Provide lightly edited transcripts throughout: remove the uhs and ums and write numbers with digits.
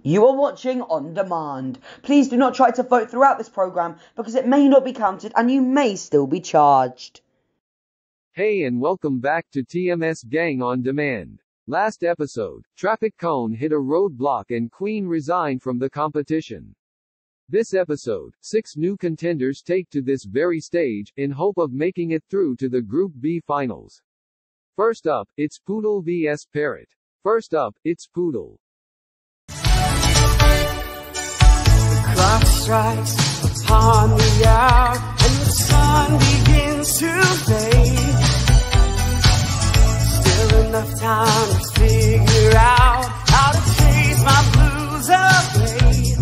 You are watching on demand. Please do not try to vote throughout this program because it may not be counted and you may still be charged. Hey and welcome back to TMS Gang on Demand. Last episode, traffic cone hit a roadblock and Queen resigned from the competition. This episode, 6 new contenders take to this very stage, in hope of making it through to the Group B finals. First up, it's Poodle vs Parrot. First up, it's Poodle. The clock strikes upon the hour, and the sun begins to fade. Still enough time to figure out how to chase my blues away.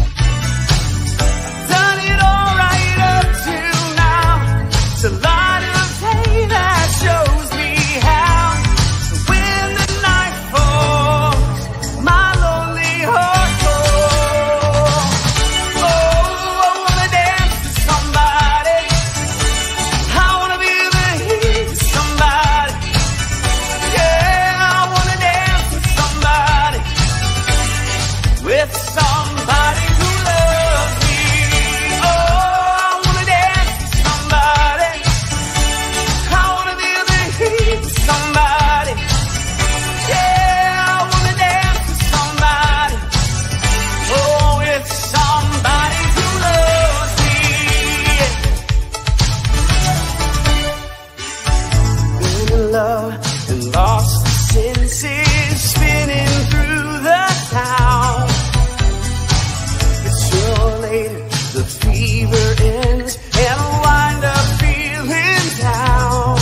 I've done it all right up to now. It's a light of day that shows me how. When the night falls, my lonely heart goes. Oh, I wanna dance to somebody. I wanna be the heat to somebody. Yeah, I wanna dance to somebody. With somebody who loves me. Oh, I wanna dance to somebody. I wanna be the heat to somebody. Yeah, I wanna dance to somebody. Oh, with somebody who loves me. Been in love and lost the senses, spinning through the town. But sooner or later, the fever ends, and I wind up feeling down.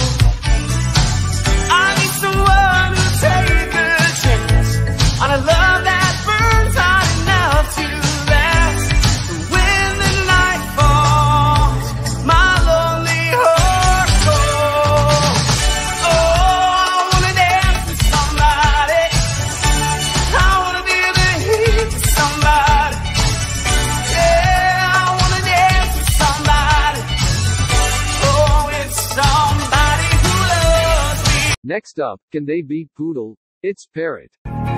I need someone to take a chance on a love that burns hot enough to last. When the night falls, my lonely heart goes. Oh, I wanna dance with somebody. I wanna be the heat to somebody. Yeah, I wanna dance with somebody. Oh, it's somebody who loves me. Next up, can they beat Poodle? It's Parrot.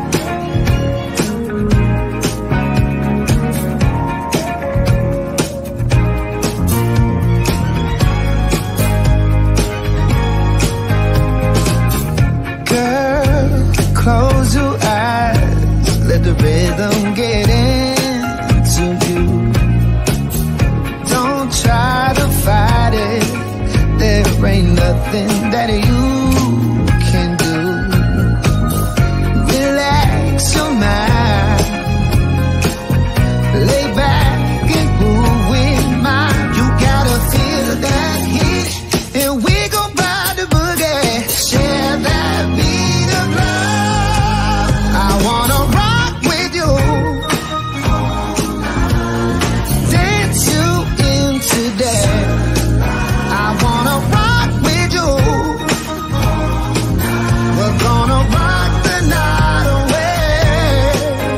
Girl, close your eyes, let the rhythm get into you. Don't try to fight it, there ain't nothing that you can do. Relax your mind, lay back and move with mine. You gotta feel that heat, and we gon' ride the boogie. Share that beat of love. I wanna rock with you, dance you into that. I wanna rock with you. We're gonna rock the night away.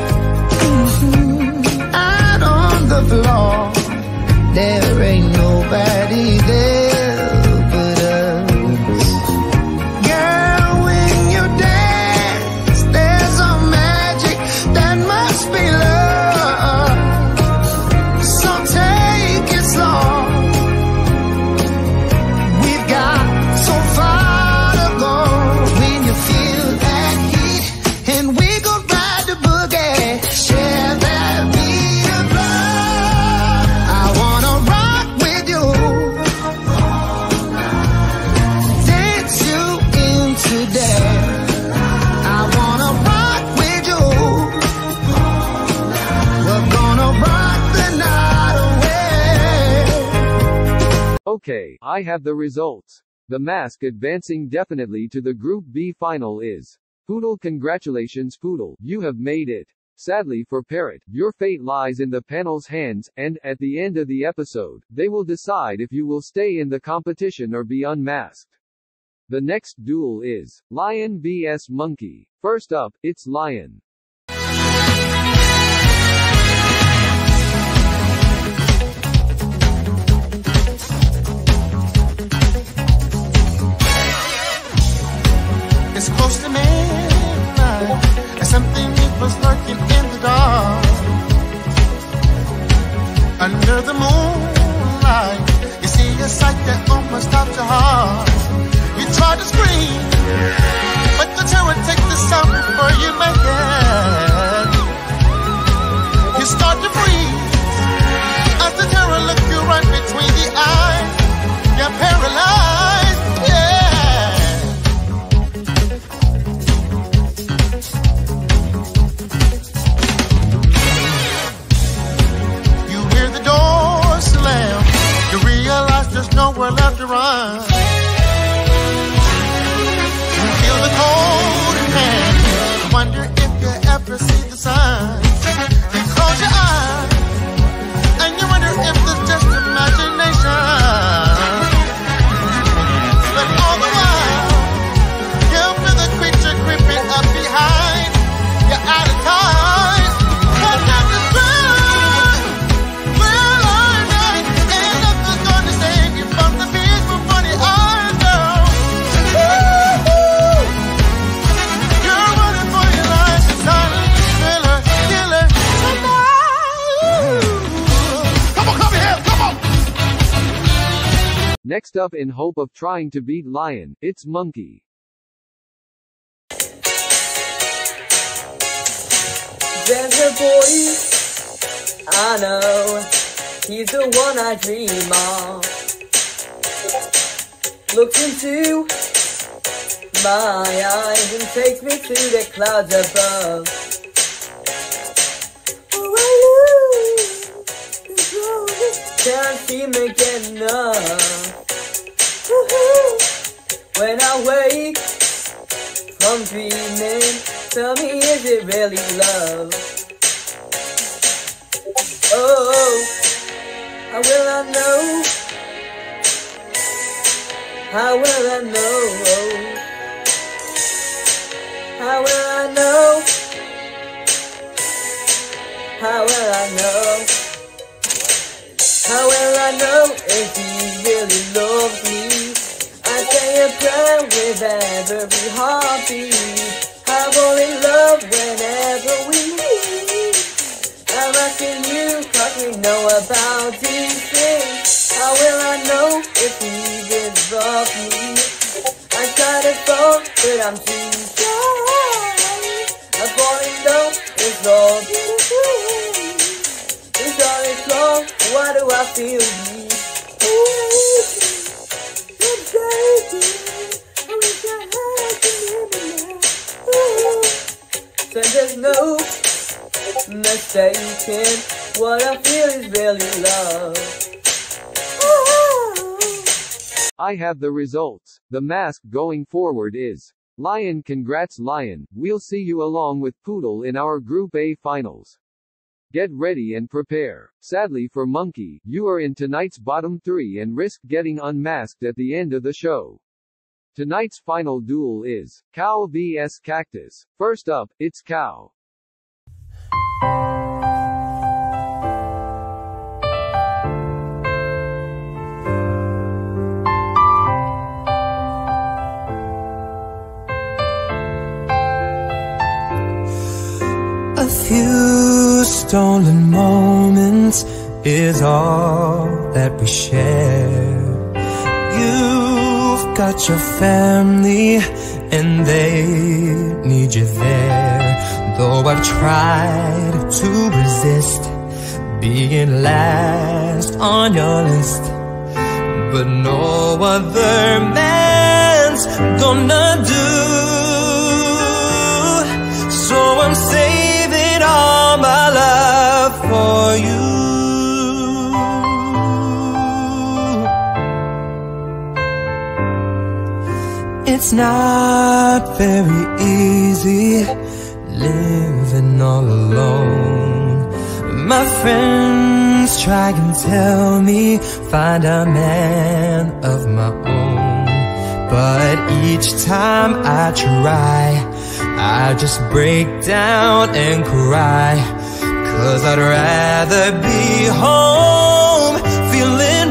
Out on the floor, there ain't nobody there but us. Girl, when you dance, there's a magic that must be love. So take it slow. We've got so far to go. When you feel that heat, and we gon' ride the boogie. Share that beat of love. I wanna rock with you, dance you into that. I wanna rock with you. We're gonna rock the night away. Okay, I have the results. The mask advancing definitely to the Group B final is Poodle. Congratulations Poodle, you have made it. Sadly for Parrot, your fate lies in the panel's hands, and, at the end of the episode, they will decide if you will stay in the competition or be unmasked. The next duel is Lion vs Monkey. First up, it's Lion. It's close to midnight, and something was lurking in the dark. Under the moonlight, you see a sight that almost stopped your heart. You tried to scream, but the terror takes the sound before you make it. You start to breathe as the terror looks you right between the eyes. You're paralyzed, yeah. You hear the door slam. You realize there's nowhere left to run. You feel the cold hand. You wonder if you ever see the sun. You close your eyes and you wonder if it's just imagination. But all the while, you feel the creature creeping up behind. You're out of time. But not the sun. Well, I know, and nothing's gonna save you from the beast with funny eyes, girl. You're running for your life, silent killer, killer. Come on, come here, come on. Next up, in hope of trying to beat Lion, it's Monkey. There's a boy, I know, he's the one I dream of. Looks into my eyes and takes me to the clouds above. Oh, I lose control, can't seem to get enough. Woo-hoo. When I wake from dreaming, tell me, is it really love? Oh, how will I know? How will I know? How will I know? How will I know? How will I know if he really loves me? I say a prayer with every heartbeat. I fall in love whenever we meet. I'm asking you, cause we know about these things. How will I know if he really loves me? I try to fall, but I'm too shy. I fall in love, it's all beautiful. It's all is wrong, why do I feel me? I'm crazy, I wish I had you now. So there's no mistaking, what I feel is really love. I have the results. The mask going forward is Lion. Congrats Lion, we'll see you along with Poodle in our Group A finals. Get ready and prepare. Sadly for Monkey, you are in tonight's bottom 3 and risk getting unmasked at the end of the show. Tonight's final duel is Cow vs Cactus. First up, it's Cow. A few stolen moments is all that we share. You've got your family and they need you there. Though I've tried to resist being last on your list, but no other man's gonna do. So I'm saving all my love for you. It's not very easy living all alone. My friends try and tell me find a man of my own, but each time I try, I just break down and cry, 'cause I'd rather be home feeling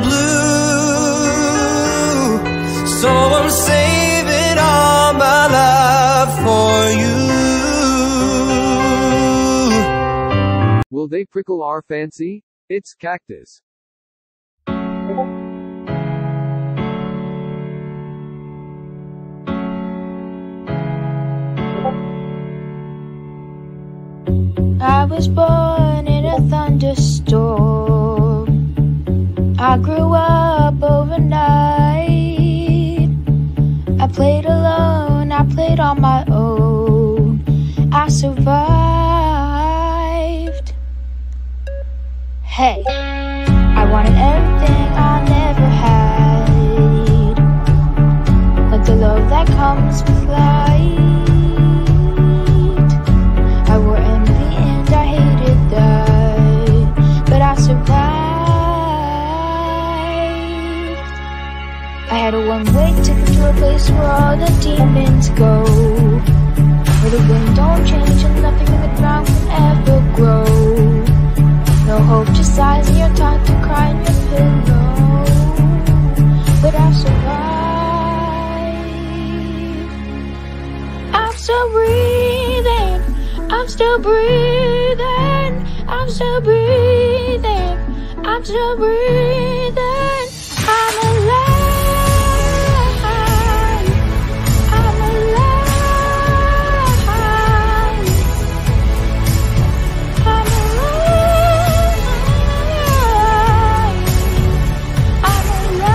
blue. So I'm saving all my love for you. Will they prickle our fancy? It's Cactus. I was born in a thunderstorm. I grew up overnight. I played alone, I played on my own. I survived. Hey, I wanted everything I never had, like the love that comes with light. I wore envy and I hated that, but I survived. I had a one-way ticket to a place where all the demons go, where the wind don't change and nothing in the ground can ever grow. No hope, just sighs and you're taught to cry in your pillow, but I survived. I'm still breathing, I'm still breathing, I'm still breathing, I'm still breathing. I'm alive, I'm alive, I'm alive, I'm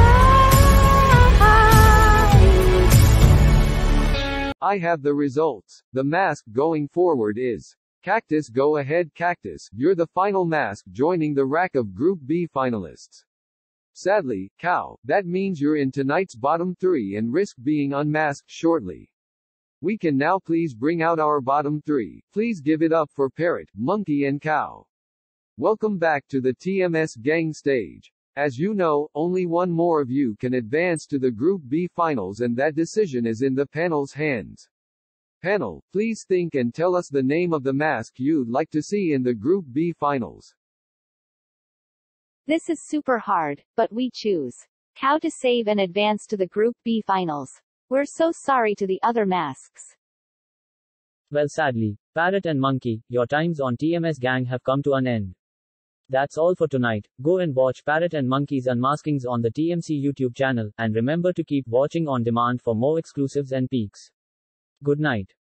alive. I have the results. The mask going forward is Cactus. Go ahead, Cactus. You're the final mask joining the rack of Group B finalists. Sadly, Cow, that means you're in tonight's bottom 3 and risk being unmasked shortly. We can now please bring out our bottom 3. Please give it up for Parrot, Monkey and Cow. Welcome back to the TMS gang stage. As you know, only one more of you can advance to the Group B finals and that decision is in the panel's hands. Panel, please think and tell us the name of the mask you'd like to see in the Group B finals. This is super hard, but we choose Cow to save and advance to the Group B finals. We're so sorry to the other masks. Well, sadly, Parrot and Monkey, your times on TMS gang have come to an end. That's all for tonight. Go and watch Parrot and Monkey's unmaskings on the TMC YouTube channel, and remember to keep watching on demand for more exclusives and peeks. Good night.